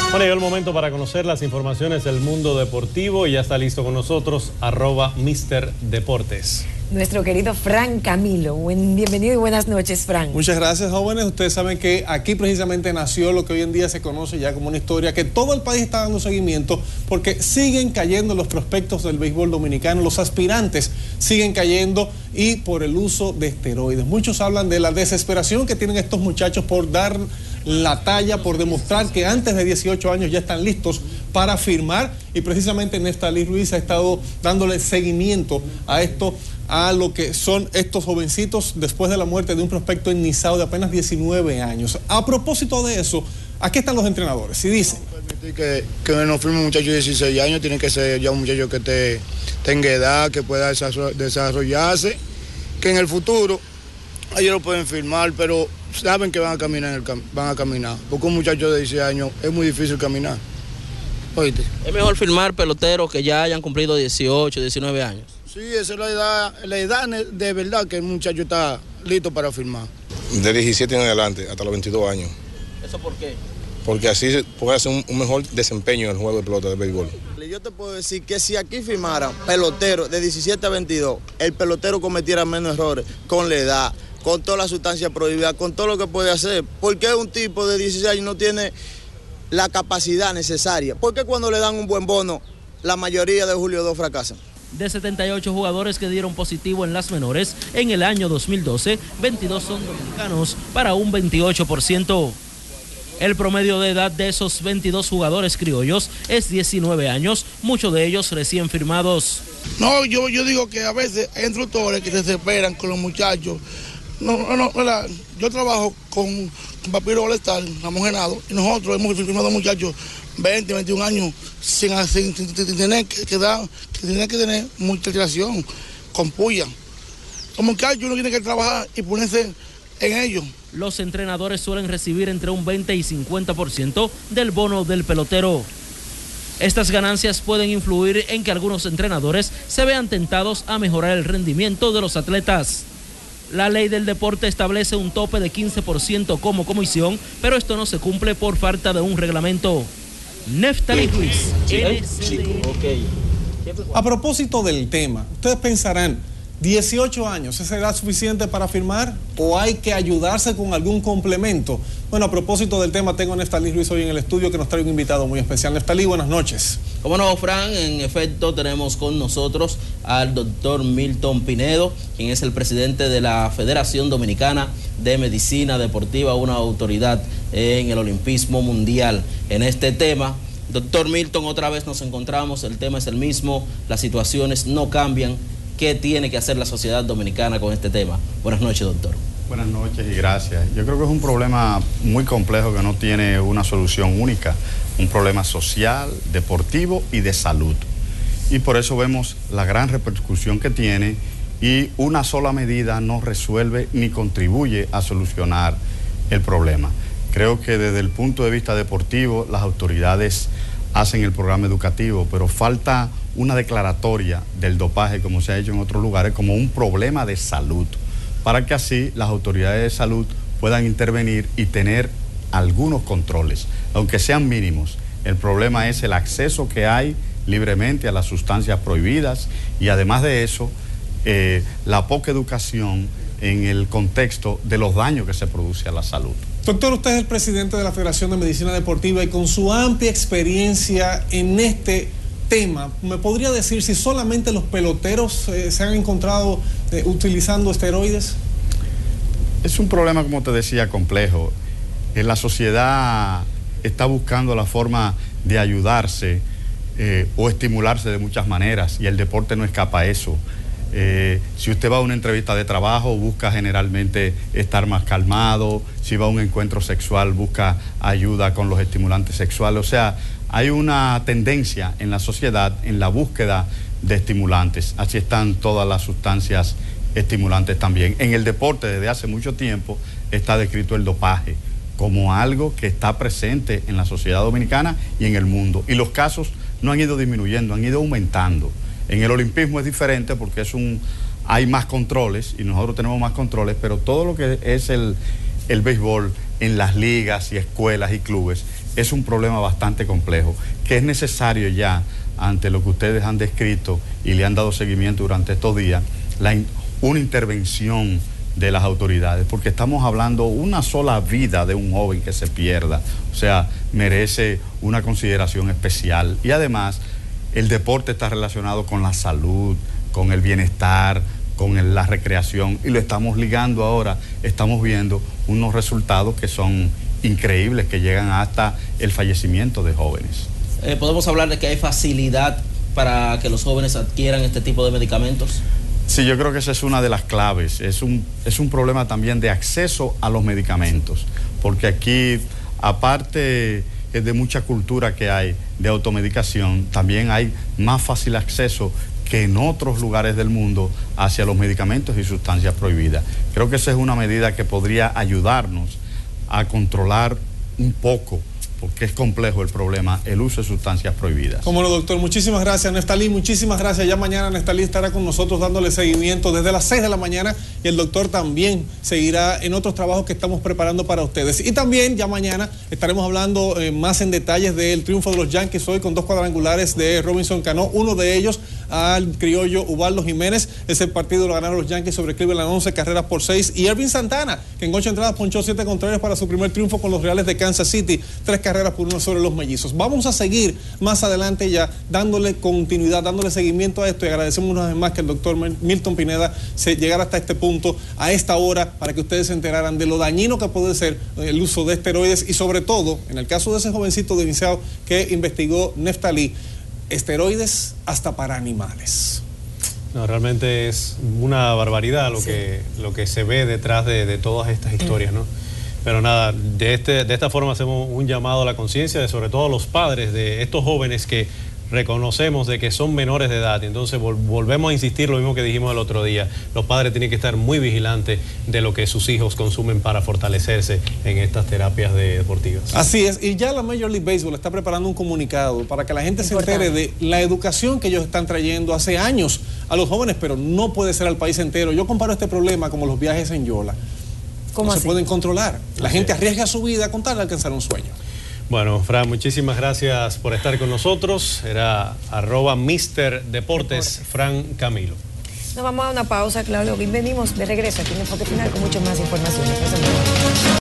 Bueno, llegó el momento para conocer las informaciones del mundo deportivo y ya está listo con nosotros, @Mr. Deportes. Nuestro querido Fran Camilo. Bienvenido y buenas noches, Fran. Muchas gracias, jóvenes. Ustedes saben que aquí precisamente nació lo que hoy en día se conoce ya como una historia que todo el país está dando seguimiento porque siguen cayendo los prospectos del béisbol dominicano, los aspirantes siguen cayendo y por el uso de esteroides. Muchos hablan de la desesperación que tienen estos muchachos por dar la talla, por demostrar que antes de 18 años ya están listos para firmar, y precisamente Neftalí Ruiz ha estado dándole seguimiento a esto, a lo que son estos jovencitos después de la muerte de un prospecto en Nizao de apenas 19 años. A propósito de eso, aquí están los entrenadores y dicen que no firme un muchacho de 16 años, tiene que ser ya un muchacho que tenga edad, que pueda desarrollarse, que en el futuro ellos lo pueden firmar, pero saben que van a caminar, porque un muchacho de 16 años es muy difícil caminar. ¿Oíste? Es mejor firmar peloteros que ya hayan cumplido 18, 19 años. Sí, esa es la edad de verdad que el muchacho está listo para firmar. De 17 en adelante, hasta los 22 años. ¿Eso por qué? Porque así puede hacer un mejor desempeño en el juego de pelota de béisbol. Yo te puedo decir que si aquí firmaran pelotero de 17 a 22, el pelotero cometiera menos errores con la edad, con toda la sustancia prohibida, con todo lo que puede hacer. ¿Por qué un tipo de 16 años no tiene la capacidad necesaria? ¿Por qué cuando le dan un buen bono, la mayoría de Julio II fracasan? De 78 jugadores que dieron positivo en las menores en el año 2012, 22 son dominicanos para un 28%. El promedio de edad de esos 22 jugadores criollos es 19 años, muchos de ellos recién firmados. No, yo digo que a veces hay instructores que se desesperan con los muchachos. Yo trabajo con Papiro All-Star, Ramón Genado, y nosotros hemos firmado muchachos 20, 21 años sin tener que tener mucha relación con puya. Los muchachos uno tiene que trabajar y ponerse en ellos. Los entrenadores suelen recibir entre un 20 y 50% del bono del pelotero. Estas ganancias pueden influir en que algunos entrenadores se vean tentados a mejorar el rendimiento de los atletas. La ley del deporte establece un tope de 15% como comisión, pero esto no se cumple por falta de un reglamento. Neftalí Ruiz. A propósito del tema, ustedes pensarán, 18 años, ¿es edad suficiente para firmar o hay que ayudarse con algún complemento? Bueno, a propósito del tema, tengo a Neftalí Ruiz hoy en el estudio que nos trae un invitado muy especial. Neftalí, buenas noches. Como no, Fran, en efecto tenemos con nosotros al doctor Milton Pinedo, quien es el presidente de la Federación Dominicana de Medicina Deportiva, una autoridad en el olimpismo mundial. En este tema, doctor Milton, otra vez nos encontramos, el tema es el mismo, las situaciones no cambian. ¿Qué tiene que hacer la sociedad dominicana con este tema? Buenas noches, doctor. Buenas noches y gracias. Yo creo que es un problema muy complejo que no tiene una solución única, un problema social, deportivo y de salud. Y por eso vemos la gran repercusión que tiene, y una sola medida no resuelve ni contribuye a solucionar el problema. Creo que desde el punto de vista deportivo las autoridades hacen el programa educativo, pero falta una declaratoria del dopaje, como se ha hecho en otros lugares, como un problema de salud, para que así las autoridades de salud puedan intervenir y tener algunos controles, aunque sean mínimos. El problema es el acceso que hay libremente a las sustancias prohibidas y además de eso, la poca educación en el contexto de los daños que se produce a la salud. Doctor, usted es el presidente de la Federación de Medicina Deportiva y con su amplia experiencia en este tema, ¿me podría decir si solamente los peloteros se han encontrado utilizando esteroides? Es un problema, como te decía, complejo. La sociedad está buscando la forma de ayudarse o estimularse de muchas maneras, y el deporte no escapa a eso. Si usted va a una entrevista de trabajo, busca generalmente estar más calmado. Si va a un encuentro sexual, busca ayuda con los estimulantes sexuales. O sea, hay una tendencia en la sociedad en la búsqueda de estimulantes. Así están todas las sustancias estimulantes también. En el deporte, desde hace mucho tiempo, está descrito el dopaje como algo que está presente en la sociedad dominicana y en el mundo. Y los casos no han ido disminuyendo, han ido aumentando. En el olimpismo es diferente porque hay más controles y nosotros tenemos más controles, pero todo lo que es el béisbol en las ligas y escuelas y clubes es un problema bastante complejo, que es necesario ya, ante lo que ustedes han descrito y le han dado seguimiento durante estos días, una intervención de las autoridades, porque estamos hablando una sola vida de un joven que se pierda, o sea, merece una consideración especial. Y además, el deporte está relacionado con la salud, con el bienestar, con la recreación, y lo estamos ligando ahora, estamos viendo unos resultados que son increíbles, que llegan hasta el fallecimiento de jóvenes. ¿Podemos hablar de que hay facilidad para que los jóvenes adquieran este tipo de medicamentos? Sí, yo creo que esa es una de las claves. Es un problema también de acceso a los medicamentos, porque aquí, aparte de mucha cultura que hay de automedicación, también hay más fácil acceso que en otros lugares del mundo hacia los medicamentos y sustancias prohibidas. Creo que esa es una medida que podría ayudarnos a controlar un poco, porque es complejo el problema, el uso de sustancias prohibidas. Cómo no, doctor. Muchísimas gracias, Neftalí. Muchísimas gracias. Ya mañana Neftalí estará con nosotros dándole seguimiento desde las 6 de la mañana y el doctor también seguirá en otros trabajos que estamos preparando para ustedes. Y también ya mañana estaremos hablando más en detalles del triunfo de los Yankees hoy con 2 cuadrangulares de Robinson Cano. Uno de ellos al criollo Ubaldo Jiménez. Ese partido lo ganaron los Yankees sobre Cleveland 11 carreras por 6. Y Ervin Santana, que en 8 entradas ponchó 7 contrarios para su primer triunfo con los Reales de Kansas City. 3 carreras por 1 sobre los Mellizos. Vamos a seguir más adelante ya dándole continuidad, dándole seguimiento a esto, y agradecemos una vez más que el doctor Milton Pineda se llegara hasta este punto, a esta hora, para que ustedes se enteraran de lo dañino que puede ser el uso de esteroides, y sobre todo, en el caso de ese jovencito de Liceo que investigó Neftalí, esteroides hasta para animales. No, realmente es una barbaridad lo que se ve detrás de todas estas historias, ¿no? Pero nada, de esta forma hacemos un llamado a la conciencia de sobre todo a los padres de estos jóvenes que reconocemos de que son menores de edad. Entonces volvemos a insistir lo mismo que dijimos el otro día. Los padres tienen que estar muy vigilantes de lo que sus hijos consumen para fortalecerse en estas terapias deportivas. Así es, y ya la Major League Baseball está preparando un comunicado para que la gente se entere de la educación que ellos están trayendo hace años a los jóvenes, pero no puede ser al país entero. Yo comparo este problema como los viajes en Yola. No se pueden controlar. La gente arriesga su vida con tal de alcanzar un sueño. Bueno, Fran, muchísimas gracias por estar con nosotros. Era @Mr. Deportes, Fran Camilo. Nos vamos a una pausa, Claudio. Venimos de regreso aquí en Enfoque Final con mucho más información.